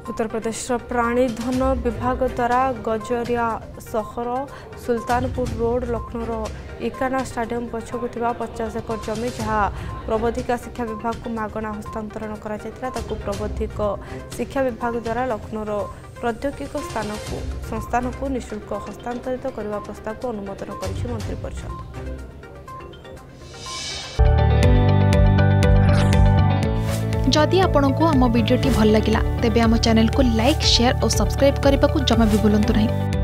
उत्तर प्रदेश प्राणीधन विभाग द्वारा गजरिया सहर सुल्तानपुर रोड लखनऊ इकाना स्टाडियम पछकु 50 एकड़ जमी जहाँ प्रबोधिका शिक्षा विभाग को मागणा हस्तांतरण करा प्रबोधिक शिक्षा विभाग द्वारा लखनऊ प्रौद्योगिक संस्थान को निःशुल्क हस्तांतरित करने प्रस्ताव को अनुमोदन कर मंत्रिपरिषद। जदि आपंक आम भिडी भल लगा तेब आम चैनल को लाइक शेयर और सब्सक्राइब करने को जमा भी भूलु नहीं।